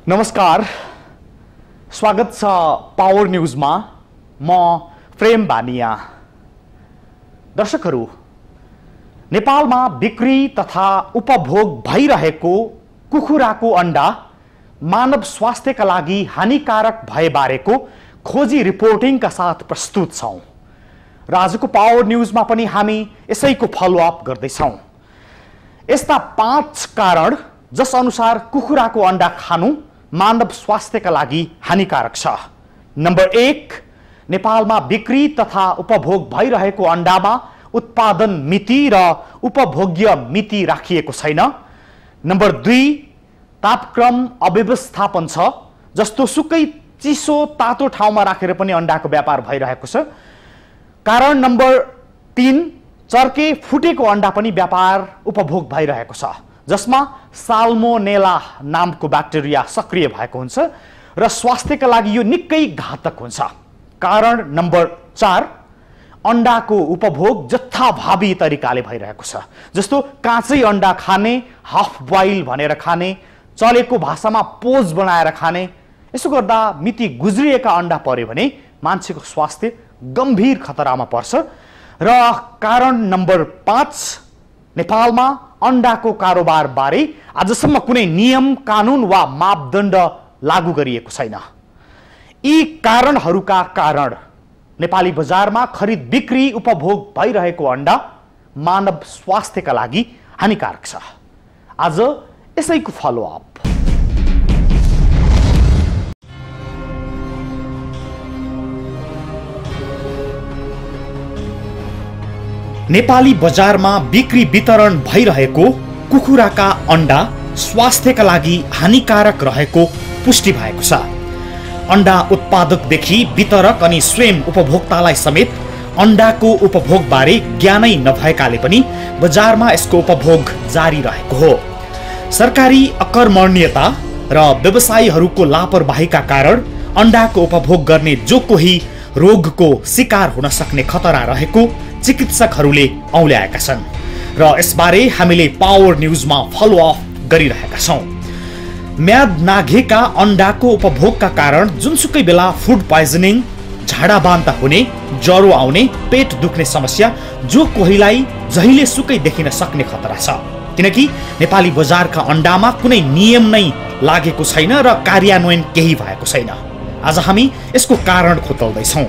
नमस्कार, स्वागत छ पावर न्यूजमा। म प्रेम बानिया। दर्शकहरू, नेपालमा बिक्री तथा उपभोग भइरहेको कुखुराको अण्डा मानव स्वास्थ्यका लागि हानिकारक भएबारेको खोजी रिपोर्टिङका साथ प्रस्तुत छौं र आजको पावर न्यूजमा पनि हामी यसैको फलोअप गर्दैछौं। यस्ता 5 कारण जस अनुसार कुखुराको अण्डा खानु मानव स्वास्थ्यका लागि हानिकारक छ। नम्बर 1, नेपालमा बिक्री तथा उपभोग भइरहेको अण्डामा उत्पादन मिति र उपभोग्य मिति राखिएको छैन। नम्बर 2, तापक्रम अव्यवस्थापन छ, जस्तो सुकै चिसो तातो ठाउँमा राखेर पनि अण्डाको व्यापार भइरहेको छ। कारण नम्बर 3, चर्के फुटेको अण्डा पनि व्यापार उपभोग भइरहेको छ, जसमा साल्मोनेला नामको ब्याक्टेरिया सक्रिय भएको हुन्छ र स्वास्थ्यका लागि यो निकै घातक हुन्छ। कारण नम्बर 4, अण्डाको उपभोग जथाभावी तरिकाले भइरहेको छ, जस्तो काँचै अण्डा खाने, हाफ बोइल भनेर खाने, चलेको भाषामा पोज बनाएर खाने। यसो गर्दा मिति गुज्रिएका अण्डा पर्यो भने मान्छेको स्वास्थ्य गम्भीर खतरामा पर्छ। र कारण नम्बर 5, नेपालमा अण्डाको कारोबार बारे आजसम्म कुनै नियम, कानुन वा मापदण्ड लागू गरिएको छैन। यी कारणहरूका कारण नेपाली बजारमा खरिद बिक्री उपभोग भइरहेको अण्डा मानव स्वास्थ्यका लागि हानिकारक छ। आज यसैको फलोअप। नेपाली बजारमा बिक्री वितरण भइरहेको कुखुराका अण्डा स्वास्थ्यका लागि हानिकारक रहेको पुष्टि भएको छ। अण्डा उत्पादकदेखि वितरक अनि स्वयं उपभोक्तालाई समेत अण्डाको उपभोगबारे ज्ञानै नभएकाले पनि बजारमा यसको उपभोग जारी रहेको हो। सरकारी अकर्मण्यता र व्यवसायीहरूको लापरवाहीका कारण अण्डाको उपभोग गर्ने जो कोही रोगको शिकार हुन सक्ने खतरा रहेको चिकित्सकहरूले औल्याएका छन् र यसबारे हामीले पावर न्यूजमा फलोअप गरिरहेका छौं। म्याद नाघेका अण्डाको उपभोगका कारण जुनसुकै बेला फुड पोइजनिङ, झाडा बान्ता हुने, ज्वरो आउने, पेट दुख्ने समस्या जो कोहीलाई जहिले सुकै देखिन सक्ने खतरा छ, किनकि नेपाली बजारका अण्डामा कुनै नियम नै लागेको छैन र कार्यान्वयन केही भएको छैन। आज हामी यसको कारण खोतल्दैछौं।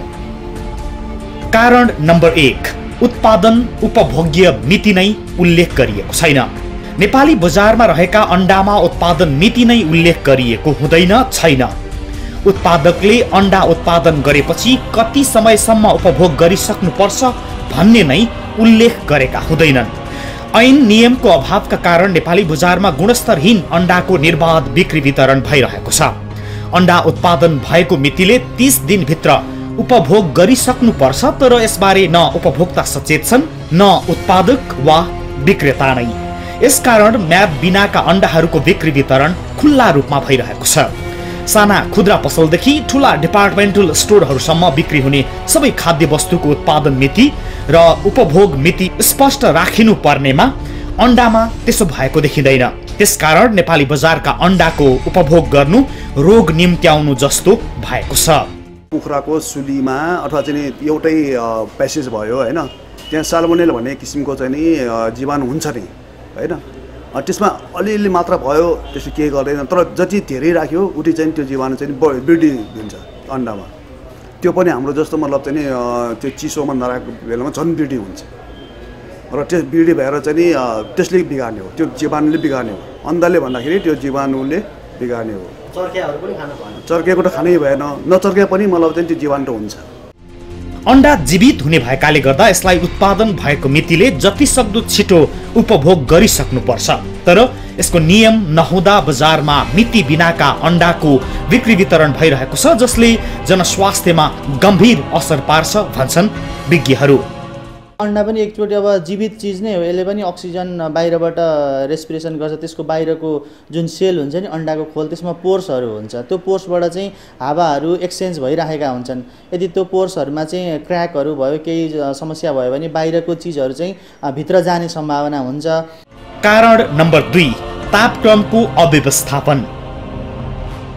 कारण नम्बर 1, उत्पादन उपभोग्य मिति नै उल्लेख गरिएको छैन। नेपाली बजारमा रहेका अण्डामा उत्पादन मिति नै उल्लेख गरिएको हुँदैन छैन। उत्पादकले अण्डा उत्पादन गरेपछि कति समयसम्म उपभोग गरिसक्नुपर्छ भन्ने नै उल्लेख गरेका हुँदैनन्। ऐन नियमको अभावका कारण नेपाली बजारमा गुणस्तरहीन अण्डाको निर्बाध बिक्री वितरण भइरहेको छ। अण्डा उत्पादन भएको मितिले 30 दिनभित्र उपभोग गरिसक्नुपर्छ, तर यसबारे न उपभोक्ता सचेत छन् न उत्पादक वा विक्रेता नै। यसकारण म्याद बिनाका अण्डाहरूको बिक्री वितरण खुल्ला रूपमा भइरहेको छ। साना खुद्रा पसलदेखि ठूला डिपार्टमेन्टल स्टोरहरूसम्म बिक्री हुने सबै खाद्य वस्तुको उत्पादन मिति र उपभोग मिति स्पष्ट राखिनु पर्नेमा अण्डामा त्यसो भएको देखिँदैन। त्यसकारण नेपाली बजारका अण्डाको उपभोग गर्नु रोग निम्त्याउनु जस्तो भएको छ। कुखुराको सुलीमा अथवा चाहिँ एउटै प्यासेज भयो हैन, त्यहाँ साल्मोनेला भन्ने किसिमको चाहिँ नि जीवाणु हुन्छ नि हैन। त्यसमा अलिअलि मात्रा भयो, त्यसले केही गर्दैन, तर जति धेरै राख्यो उति चाहिँ त्यो जीवाणु चाहिँ वृद्धि दिन्छ अण्डामा। त्यो पनि हाम्रो जस्तो मतलब चाहिँ नि त्यो चिसोमा नराखेको बेलामा झन् वृद्धि हुन्छ र त्यो वृद्धि भएर चाहिँ नि त्यसले बिगार्ने हो, त्यो जीवाणुले बिगार्ने हो। अन्डाले भन्दाखेरि त्यो जीवाणुले बिगार्ने हो। चर्केहरू पनि खानु भएन, चर्केको त खानै भएन, नचर्के पनि मतलब चाहिँ त्यो जीवाणु हुन्छ। अण्डा जीवित हुने भएकाले गर्दा यसलाई उत्पादन भएको मितिले जति सक्दो छिटो उपभोग गरिसक्नुपर्छ, तर यसको नियम नहुँदा बजारमा मिति बिनाका अण्डाको बिक्री वितरण भइरहेको छ, जसले जनस्वास्थ्यमा गम्भीर असर पार्छ भन्छन् विज्ञहरू। अण्डा पनि एकचोटि अब जीवित चिज नै हो, यसले पनि अक्सिजन बाहिरबाट रेस्पिरेसन गर्छ। त्यसको बाहिरको जुन सेल हुन्छ नि अण्डाको खोल, त्यसमा पोर्सहरू हुन्छ। त्यो पोर्सबाट चाहिँ हावाहरू एक्सचेन्ज भइरहेका हुन्छन्। यदि त्यो पोर्सहरूमा चाहिँ क्र्याकहरू भयो, केही समस्या भयो भने बाहिरको चिजहरू चाहिँ भित्र जाने सम्भावना हुन्छ। कारण नम्बर 2, तापक्रमको अव्यवस्थापन।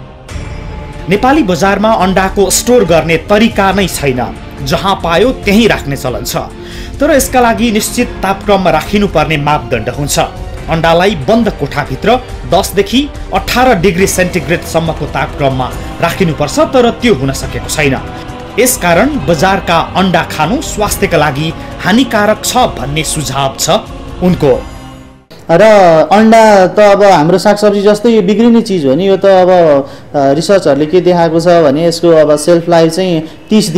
नेपाली बजारमा अन्डाको स्टोर गर्ने तरिका नै छैन, जहाँ पायो त्यहीँ राख्ने चलन छ। तर यसका लागि निश्चित तापक्रममा राखिनुपर्ने मापदण्ड हुन्छ। अन्डालाई बन्द कोठाभित्र 10 देखि 18 डिग्री सेन्टिग्रेडसम्मको तापक्रममा राखिनुपर्छ, तर त्यो हुन सकेको छैन। यसकारण बजारका अन्डा खानु स्वास्थ्यका लागि हानिकारक छ भन्ने सुझाव छ उनको। र अन्डा त अब हाम्रो सागसब्जी जस्तै यो बिग्रिने चिज हो नि। यो त अब रिसर्चहरूले के देखाएको छ भने यसको अब सेल्फ लाइफ चाहिँ 30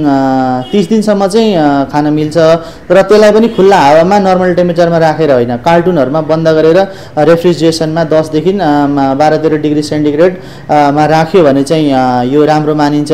दिनसम्म चाहिँ खान मिल्छ। र त्यसलाई पनि खुल्ला हावामा नर्मल टेम्परेचरमा राखेर होइन, कार्टुनहरूमा बन्द गरेर रेफ्रिजरेसनमा 10 देखि 12-13 डिग्री सेन्टिग्रेडमा राख्यो भने चाहिँ यो राम्रो मानिन्छ।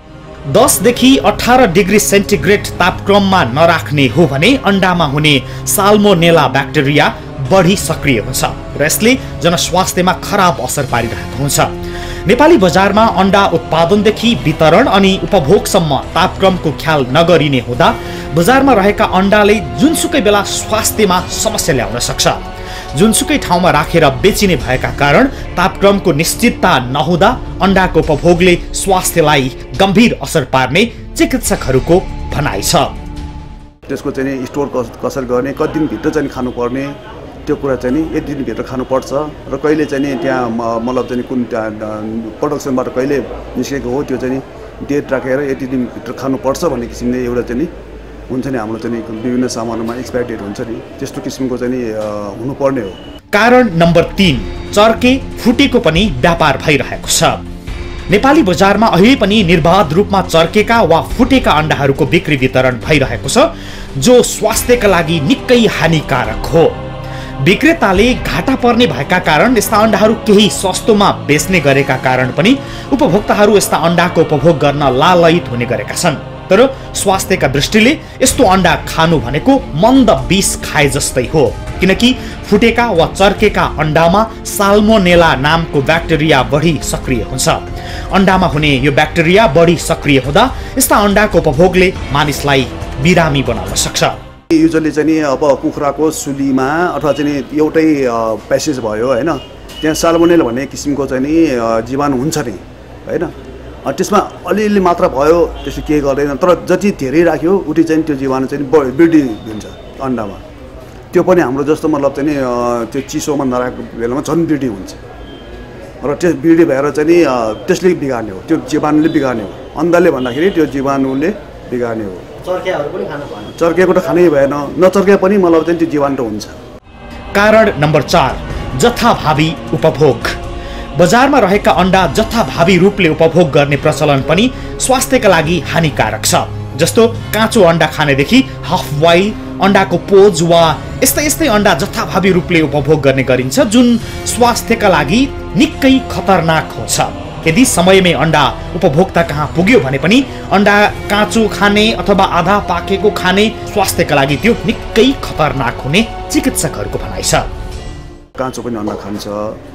10 देखि 18 डिग्री सेन्टिग्रेड तापक्रममा नराख्ने हो भने अन्डामा हुने साल्मोनेला ब्याक्टेरिया बढी सक्रिय हुन्छ र यसले जनस्वास्थ्यमा खराब असर पारिरहेको हुन्छ। नेपाली बजारमा अन्डा उत्पादनदेखि वितरण अनि उपभोगसम्म तापक्रमको ख्याल नगरिने हुँदा बजारमा रहेका अन्डाले जुनसुकै बेला स्वास्थ्यमा समस्या ल्याउन सक्छ। जुनसुकै ठाउँमा राखेर बेचिने भएका कारण तापक्रमको निश्चितता नहुँदा अन्डाको उपभोगले स्वास्थ्यलाई गम्भीर असर पार्ने चिकित्सकहरूको भनाइ छ। त्यसको चाहिँ स्टोर कसरी गर्ने, कति दिनभित्र चाहिँ खानुपर्ने, त्यो कुरा चाहिँ नि यति दिनभित्र खानुपर्छ र कहिले चाहिँ नि त्यहाँ मतलब चाहिँ कुन त्यहाँ प्रोडक्सनबाट कहिले निस्केको हो त्यो चाहिँ डेट राखेर यति दिनभित्र खानुपर्छ भन्ने किसिमले एउटा चाहिँ नि हुन्छ नि। हाम्रो चाहिँ विभिन्न सामानहरूमा एक्सपायर डेट हुन्छ नि, त्यस्तो किसिमको चाहिँ नि हुनुपर्ने हो। कारण नम्बर 3, चर्के फुटेको पनि व्यापार भइरहेको छ। नेपाली बजारमा अहिले पनि निर्बाध रूपमा चर्केका वा फुटेका अन्डाहरूको बिक्री वितरण भइरहेको छ, जो स्वास्थ्यका लागि निकै हानिकारक हो। विक्रेताले घाटा पर्ने भएका कारण यस्ता अन्डाहरू केही सस्तोमा बेच्ने गरेका कारण पनि उपभोक्ताहरू यस्ता अन्डाको उपभोग गर्न लालयित हुने गरेका छन्। तर स्वास्थ्यका दृष्टिले यस्तो अन्डा खानु भनेको मन्द विष खाए जस्तै हो, किनकि फुटेका वा चर्केका अन्डामा साल्मोनेला नामको ब्याक्टेरिया बढी सक्रिय हुन्छ। अन्डामा हुने यो ब्याक्टेरिया बढी सक्रिय हुँदा यस्ता अन्डाको उपभोगले मानिसलाई बिरामी बनाउन सक्छ। युजली चाहिँ नि अब कुखुराको सुलीमा अथवा चाहिँ एउटै प्यासेज भयो होइन, त्यहाँ साल्मोनेला भन्ने किसिमको चाहिँ नि जीवाणु हुन्छ नि होइन। त्यसमा अलिअलि मात्रा भयो, त्यसो केही गर्दैन। तर जति धेरै राख्यो उति चाहिँ त्यो जीवाणु चाहिँ वृद्धि हुन्छ अन्डामा। त्यो पनि हाम्रो जस्तो मतलब चाहिँ नि त्यो चिसोमा नराखेको बेलामा झन् वृद्धि हुन्छ र त्यो वृद्धि भएर चाहिँ नि त्यसले बिगार्ने हो, त्यो जीवाणुले बिगार्ने हो। अन्डाले भन्दाखेरि त्यो जीवाणुले बिगार्ने हो। चर्केको त खानै भएन, नचर्के पनि मतलब चाहिँ त्यो जीवाणु त हुन्छ। कारण नम्बर 4, जथाभावी उपभोग। बजारमा रहेका अन्डा जथाभावी रूपले उपभोग गर्ने प्रचलन पनि स्वास्थ्यका लागि हानिकारक छ। जस्तो काँचो अन्डा खानेदेखि हाफ बोइल अन्डाको पोज वा यस्तै अन्डा जथाभावी रूपले उपभोग गर्ने गरिन्छ, जुन स्वास्थ्यका लागि निकै खतरनाक हुन्छ। यदि समयमै अन्डा उपभोक्ता कहाँ पुग्यो भने पनि अन्डा काँचो खाने अथवा आधा पाकेको खाने स्वास्थ्यका लागि त्यो निकै खतरनाक हुने चिकित्सकहरूको भनाइ छ। काँचो पनि अन्डा खान्छ,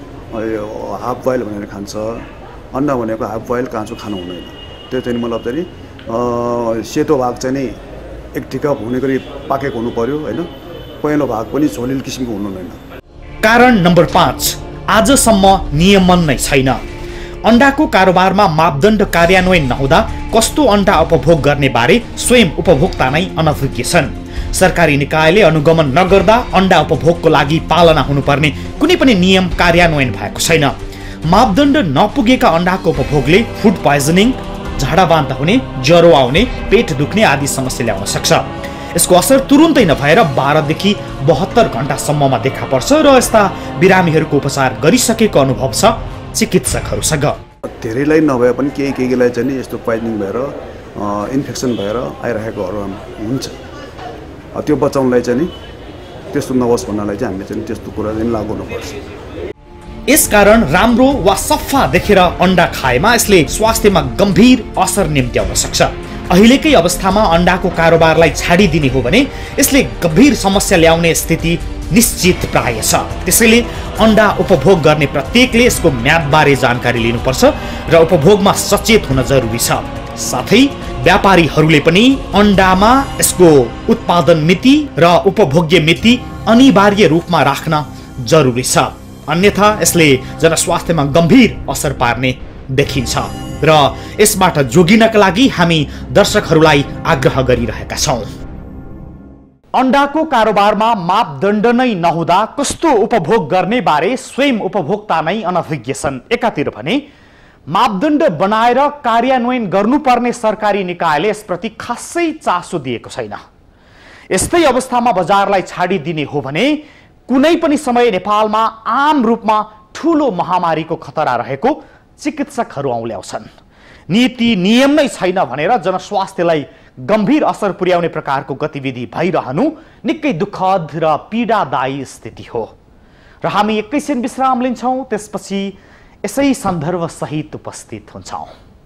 हाफ बोइल भनेर खान्छ। अन्डा भनेको हाफ बोइल काँचो खानु हुँदैन। त्यो चाहिँ मतलब चाहिँ सेतो भाग चाहिँ नि एक ठिका हुने गरी पाकेको हुनु पर्यो होइन, पहेँलो भाग पनि झोलिलो किसिमको हुनु हुँदैन। कारण नम्बर 5, आजसम्म नियमन नै छैन। अन्डाको कारोबारमा मापदण्ड कार्यान्वयन नहुँदा कस्तो अन्डा उपभोग गर्ने बारे स्वयं उपभोक्ता नै अनभिज्ञ छन्। सरकारी निकायले अनुगमन नगर्दा अन्डा उपभोगको लागि पालना हुनुपर्ने कुनै पनि नियम कार्यान्वयन भएको छैन। मापदण्ड नपुगेका अन्डाको उपभोगले फुड पोइजनिङ, झाडा बान्ता हुने, ज्वरो आउने, पेट दुख्ने आदि समस्या ल्याउन सक्छ। यसको असर तुरुन्तै नभएर 12 देखि 72 घण्टासम्ममा देखा पर्छ र यस्ता बिरामीहरूको उपचार गरिसकेको अनुभव छ चिकित्सकहरूसँग। धेरैलाई नभए पनि केहीलाई चाहिँ यस्तो पोइजनिङ भएर इन्फेक्सन भएर आइरहेकोहरू हुन्छ। त्यो बचाउनलाई चाहिँ नि त्यस्तो नहोस् भन्नलाई चाहिँ हामीले चाहिँ त्यस्तो कुरा चाहिँ लागू गर्नुपर्छ। यसकारण राम्रो वा सफा देखेर अन्डा खाएमा यसले स्वास्थ्यमा गम्भीर असर निम्त्याउन सक्छ। अहिलेकै अवस्थामा अन्डाको कारोबारलाई छाडिदिने हो भने यसले गम्भीर समस्या ल्याउने स्थिति निश्चित प्राय छ। त्यसैले अन्डा उपभोग गर्ने प्रत्येकले यसको म्यादबारे जानकारी लिनुपर्छ र उपभोगमा सचेत हुन जरुरी छ। साथै व्यापारीहरूले पनि अन्डामा यसको उत्पादन मिति र उपभोग्य मिति अनिवार्य रूपमा राख्न जरुरी छ, अन्यथा यसले जनस्वास्थ्यमा गम्भीर असर पार्ने देखिन्छ। र यसबाट जोगिनका लागि हामी दर्शकहरूलाई आग्रह गरिरहेका छौं। अन्डाको कारोबारमा मापदण्ड नै नहुँदा कस्तो उपभोग गर्ने बारे स्वयं उपभोक्ता नै अनभिज्ञ छन्। एकातिर भने मापदण्ड बनाएर कार्यान्वयन गर्नुपर्ने सरकारी निकायले यसप्रति खासै चासो दिएको छैन। यस्तै अवस्थामा बजारलाई छाडिदिने हो भने कुनै पनि समय नेपालमा आम रूपमा ठूलो महामारीको खतरा रहेको चिकित्सकहरू औल्याउँछन्। नीति नियम नै छैन भनेर जनस्वास्थ्यलाई गम्भीर असर पुर्याउने प्रकारको गतिविधि भइरहनु निकै दुःखद र पीडादायी स्थिति हो। र हामी एकैछिन विश्राम लिन्छौं, त्यसपछि यसै सन्दर्भ सहित उपस्थित हुन्छौं।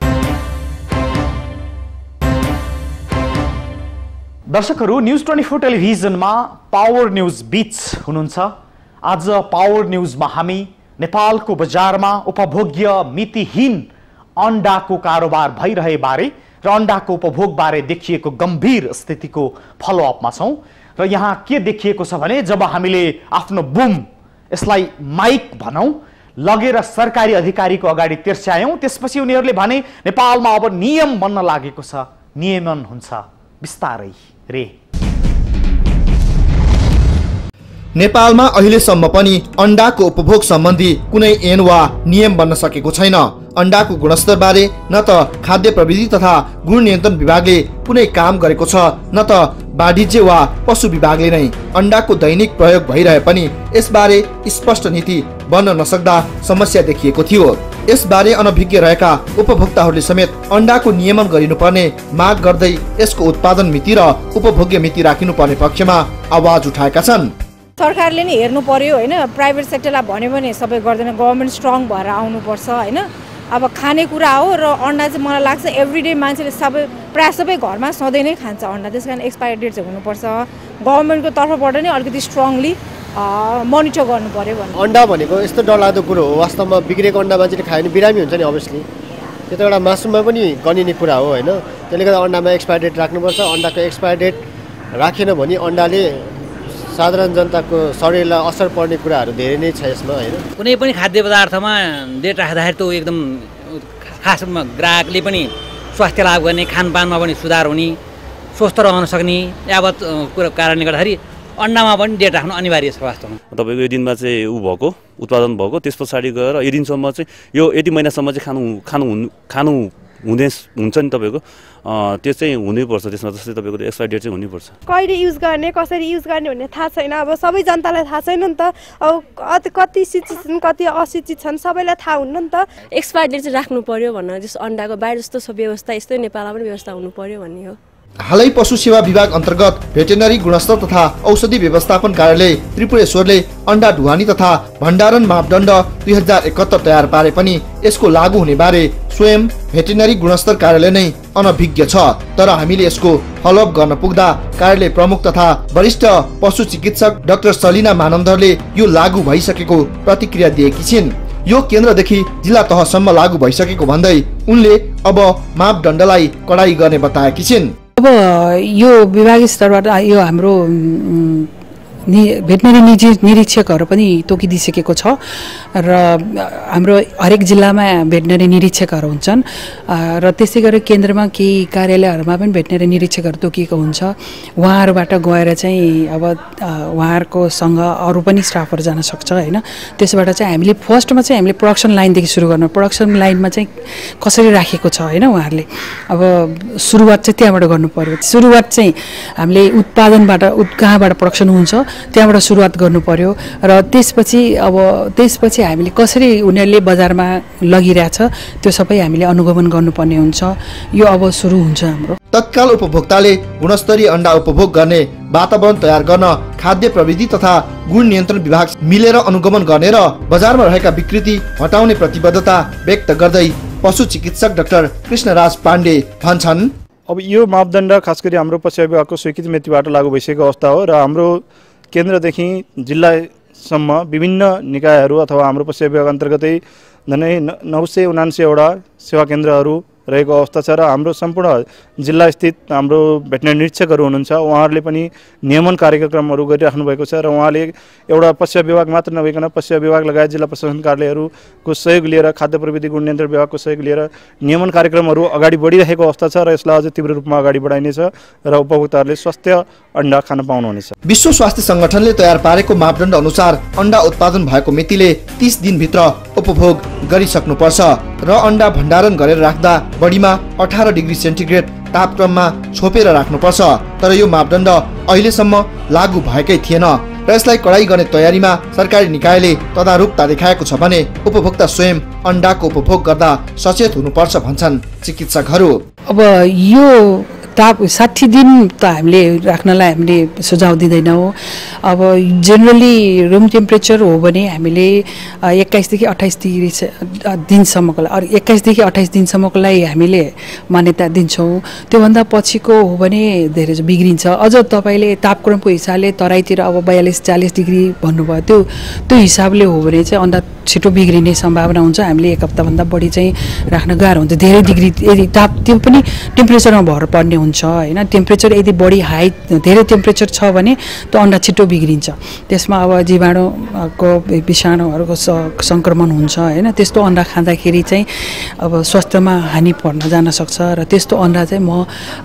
दर्शकहरू, न्यूज 24 टेलिभिजनमा पावर न्यूज बीच हुनुहुन्छ। आज पावर न्यूजमा हामी नेपालको बजारमा उपभोग्य मितिहीन अन्डाको कारोबार भइरहे बारे र अन्डाको उपभोग बारे देखिएको गम्भीर स्थितिको फलोअपमा छौं। र यहाँ के देखिएको छ भने जब हामीले आफ्नो बुम, यसलाई माइक भनौं, लगेर सरकारी अधिकारीको अगाडि तिर्स्यायौं, त्यसपछि उनीहरूले भने नेपालमा अब नियम बन्न लागेको छ, नियमन हुन्छ बिस्तारै रे। नेपालमा अहिलेसम्म पनि अन्डाको उपभोग सम्बन्धी कुनै ऐन वा नियम बन्न सकेको छैन। अन्डाको गुणस्तर बारे न त खाद्य प्रविधि तथा गुण नियन्त्रण विभागले कुनै काम गरेको छ, न त वाणिज्य वा पशु विभागले नै। अन्डाको दैनिक प्रयोग भइरहे पनि यसबारे स्पष्ट नीति बन्न नसक्दा समस्या देखिएको थियो। यसबारे अनभिज्ञ रहेका उपभोक्ताहरूले समेत अन्डाको नियमन गरिनुपर्ने माग गर्दै यसको उत्पादन मिति र उपभोग्य मिति राखिनुपर्ने पक्षमा आवाज उठाएका छन्। सरकारले नै हेर्नु पर्यो हैन, प्राइभेट सेक्टरलाई भन्यो भने सबै गर्दैन, गभर्नमेन्ट स्ट्रङ भएर आउनुपर्छ हैन। अब खानेकुरा हो र अन्डा चाहिँ मलाई लाग्छ एभ्रिडे मान्छेले प्रायः सबै घरमा सधैँ नै खान्छ अन्डा, त्यस कारण एक्सपायरी डेट चाहिँ हुनुपर्छ। गभर्नमेन्टको तर्फबाट नै अलिकति स्ट्रङली मोनिटर गर्नु पर्यो भन्नु। अन्डा भनेको यस्तो डरलाग्दो कुरो हो, वास्तवमा बिग्रेको अन्डा मान्छेले खायो भने बिरामी हुन्छ नि अभियसली। त्यो त एउटा मासुमा पनि गनिने कुरा हो हैन। त्यसले गर्दा अन्डामा एक्सपायरी डेट राख्नुपर्छ। अन्डाको एक्सपायरी डेट राखेन भने अन्डाले साधारण जनताको शरीरलाई असर पर्ने कुराहरू धेरै नै छ यसमा हैन। कुनै पनि खाद्य पदार्थमा डेट राख्दाखेरि त एकदम खासमा ग्राहकले पनि स्वास्थ्य लाभ गर्ने, खानपानमा पनि सुधार हुने, स्वस्थ रहन सक्ने यावत कारणले गर्दाखेरि अन्डामा पनि डेट राख्नु अनिवार्य छ वास्तवमा। तपाईको यो दिनमा चाहिँ भएको उत्पादन भएको त्यस पछाडि गएर यो दिनसम्म चाहिँ यो यति महिनासम्म चाहिँ खानु हुन्छ नि तपाईको, त्यो चाहिँ हुनैपर्छ। त्यसमा जस्तै तपाईको एक्सपायरी डेट चाहिँ हुनैपर्छ। कहिले युज गर्ने, कसरी युज गर्ने भन्ने थाहा छैन। अब सबै जनतालाई थाहा छैन नि त। अब कति शिक्षित छन्, कति अशिक्षित छन्, सबैलाई थाहा हुन्न नि त। एक्सपायरी डेट चाहिँ राख्नु पर्यो भन्न, जस्तो अन्डाको बाहिर जस्तो छ व्यवस्था यस्तै नेपालमा पनि व्यवस्था हुनु पर्यो भन्ने हो। हालै पशु सेवा विभाग अन्तर्गत भेटेनरी गुणस्तर तथा औषधि व्यवस्थापन कार्यालय त्रिपुरेश्वरले अन्डा ढुवानी तथा भण्डारण मापदण्ड 2071 तयार पारे पनि यसको लागू हुने बारे स्वयं भेटेनरी गुणस्तर कार्यालय नै अनभिज्ञ छ। तर हामीले यसको फलोअप गर्न पुग्दा कार्यालय प्रमुख तथा वरिष्ठ पशु चिकित्सक डाक्टर सलिना मानन्दरले यो लागू भइसकेको प्रतिक्रिया दिएकी छिन्। यो केन्द्रदेखि जिल्ला तहसम्म लागू भइसकेको भन्दै उनले अब मापदण्डलाई कडाई गर्ने बताएकी छिन्। अब यो विभागीय स्तरबाट यो हाम्रो भेटनरी निरीक्षकहरू पनि तोकिदिइसकेको छ र हाम्रो हरेक जिल्लामा भेटनरी निरीक्षकहरू हुन्छन् र त्यसै गरी केन्द्रमा केही कार्यालयहरूमा पनि भेटनरी निरीक्षकहरू तोकिएको हुन्छ। उहाँहरूबाट गएर चाहिँ अब उहाँहरूको सँग अरू पनि स्टाफहरू जान सक्छ हैन। त्यसबाट चाहिँ हामीले फर्स्टमा चाहिँ हामीले प्रोडक्सन लाइनदेखि सुरु गर्नु। प्रोडक्सन लाइनमा चाहिँ कसरी राखेको छ हैन उहाँहरूले, अब सुरुवात चाहिँ त्यहाँबाट गर्नु पर्यो। सुरुवात चाहिँ हामीले उत्पादनबाट कहाँबाट प्रोडक्सन हुन्छ त्यहाँबाट सुरुवात गर्नु पर्यो र त्यसपछि हामीले कसरी उनीहरूले बजारमा लगिरहेछ त्यो सबै हामीले अनुगमन गर्नुपर्ने हुन्छ। यो अब सुरु हुन्छ हाम्रो। तत्काल उपभोक्ताले गुणस्तरीय अन्डा उपभोग गर्ने वातावरण तयार गर्न खाद्य प्रविधि तथा गुण नियन्त्रण विभाग मिलेर अनुगमन गर्ने र बजारमा रहेका विकृति हटाउने प्रतिबद्धता व्यक्त गर्दै पशु चिकित्सक डाक्टर कृष्णराज पाण्डे भन्छन्। अब यो मापदण्ड खास गरी हाम्रो पशु विभागको स्वीकृति मितिबाट लागू भइसकेको अवस्था हो र हाम्रो केन्द्रदेखि जिल्लासम्म विभिन्न निकायहरू अथवा हाम्रो पशु विभाग अन्तर्गतै झन्डै 979 वटा सेवा केन्द्रहरू रहेको अवस्था छ र हाम्रो सम्पूर्ण जिल्ला स्थित हाम्रो भेटनेरी निरीक्षकहरू हुनुहुन्छ, उहाँहरूले पनि नियमन कार्यक्रमहरू गरिराख्नु भएको छ र उहाँले एउटा पशु विभाग मात्र नभइकन पशु विभाग लगायत जिल्ला प्रशासन कार्यालयहरूको सहयोग लिएर खाद्य प्रविधि गुण नियन्त्रण विभागको सहयोग लिएर नियमन कार्यक्रमहरू अगाडि बढिरहेको अवस्था छ र यसलाई अझ तीव्र रूपमा अगाडि बढाइनेछ र उपभोक्ताहरूले स्वस्थ अन्डा खान पाउनुहुनेछ। विश्व स्वास्थ्य संगठनले तयार पारेको मापदण्ड अनुसार अन्डा उत्पादन भएको मितिले 30 दिनभित्र उपभोग गरिसक्नुपर्छ र अन्डा भण्डारण गरेर राख्दा बढीमा 18 डिग्री सेन्टिग्रेड तापक्रममा छोपेर राख्नुपर्छ। तर यो मापदण्ड अहिलेसम्म लागू भएकै थिएन र यसलाई कडाई गर्ने तयारीमा सरकारी निकायले तदारुकता देखाएको छ भने उपभोक्ता स्वयं अन्डाको उपभोग गर्दा सचेत हुनुपर्छ भन्छन् चिकित्सकहरू। अब यो ताप 60 दिन त हामीले राख्नलाई हामीले सुझाव दिँदैनौँ। अब जेनरली रुम टेम्परेचर हो भने हामीले 21 देखि 28 डिग्री दिनसम्मको लागि 21 देखि 28 दिनसम्मको लागि हामीले मान्यता दिन्छौँ। त्योभन्दा पछिको हो भने धेरै बिग्रिन्छ। अझ तपाईँले तापक्रमको हिसाबले तराईतिर अब 42-40 डिग्री भन्नुभयो, त्यो हिसाबले हो भने चाहिँ अन्डा छिटो बिग्रिने सम्भावना हुन्छ। हामीले 1 हप्ताभन्दा बढी चाहिँ राख्न गाह्रो हुन्छ। धेरै डिग्री यदि ताप त्यो पनि टेम्परेचरमा भर पर्ने हुन्छ हैन। टेम्परेचर यदि बढी हाई धेरै टेम्परेचर छ भने त्यो अन्डा छिटो बिग्रिन्छ। त्यसमा अब जीवाणुको विषाणुहरूको संक्रमण हुन्छ हैन। त्यस्तो अन्डा खाँदाखेरि चाहिँ अब स्वास्थ्यमा हानि पर्न जान सक्छ र त्यस्तो अन्डा चाहिँ म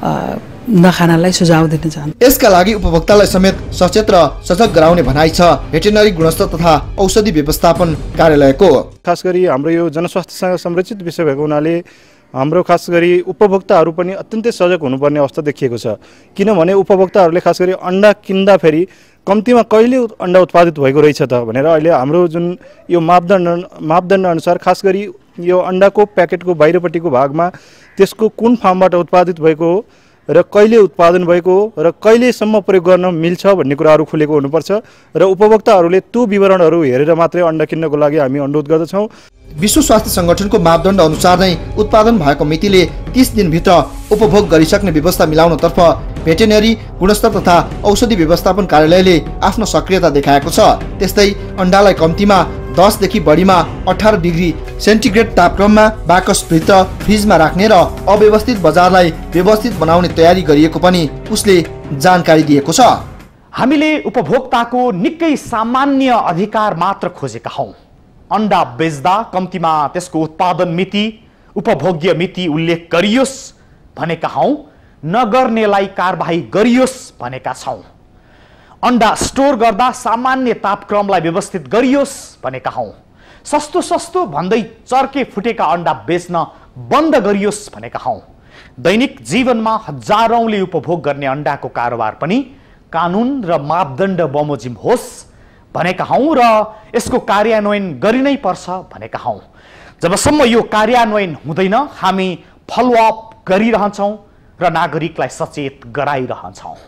नखानलाई सुझाव दिन चाहन्छु। यसका लागि उपभोक्तालाई समेत सचेत र सजग गराउने भनाइ छ भेटेरिनरी गुणस्तर तथा औषधि व्यवस्थापन कार्यालयको। खास गरी हाम्रो यो जनस्वास्थ्यसँग संरक्षित विषय भएको हुनाले हाम्रो खास गरी उपभोक्ताहरू पनि अत्यन्तै सजग हुनुपर्ने अवस्था देखिएको छ। किनभने उपभोक्ताहरूले खास गरी अन्डा किन्दाखेरि कम्तीमा कहिले अन्डा उत्पादित भएको रहेछ त भनेर अहिले हाम्रो जुन यो मापदण्ड अनुसार खास गरी यो अन्डाको प्याकेटको बाहिरपट्टिको भागमा त्यसको कुन फार्मबाट उत्पादित भएको हो र कहिले उत्पादन भएको हो र कहिलेसम्म प्रयोग गर्न मिल्छ भन्ने कुराहरू खुलेको हुनुपर्छ र उपभोक्ताहरूले त्यो विवरणहरू हेरेर मात्रै अन्डा किन्नको लागि हामी अनुरोध गर्दछौँ। विश्व स्वास्थ्य संगठनको मापदण्ड अनुसार नै उत्पादन भएको मितिले 30 दिनभित्र उपभोग गरिसक्ने व्यवस्था मिलाउनतर्फ भेटेरिनरी गुणस्तर तथा औषधि व्यवस्थापन कार्यालयले आफ्नो सक्रियता देखाएको छ। त्यस्तै अन्डालाई कम्तीमा 10 देखि बढीमा 18 डिग्री सेन्टिग्रेड तापक्रममा बाकसभित्र फ्रिजमा राख्ने र अव्यवस्थित बजारलाई व्यवस्थित बनाउने तयारी गरिएको पनि उसले जानकारी दिएको छ। हामीले उपभोक्ताको निकै सामान्य अधिकार मात्र खोजेका हौं। अन्डा बेच्दा कम्तीमा त्यसको उत्पादन मिति, उपभोग्य मिति उल्लेख गरियोस् भनेका हौं, नगर्नेलाई कारबाही गरियोस् भनेका छौं। अन्डा स्टोर गर्दा सामान्य तापक्रमलाई व्यवस्थित गरियोस् भनेका हौं। सस्तो भन्दै चर्के फुटेका अन्डा बेच्न बन्द गरियोस् भनेका हौं। दैनिक जीवनमा हजारौंले उपभोग गर्ने अन्डाको कारोबार पनि कानुन र मापदण्ड बमोजिम होस् भनेका हौं र यसको कार्यान्वयन गरिनै पर्छ भनेका हौं। जबसम्म यो कार्यान्वयन हुँदैन हामी फलोअप गरिरहन्छौं र नागरिकलाई सचेत गराइरहन्छौं।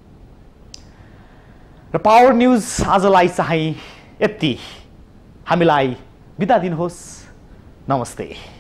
र पावर न्यूज आजलाई चाहिँ यति। हामीलाई बिदा दिनुहोस्। नमस्ते।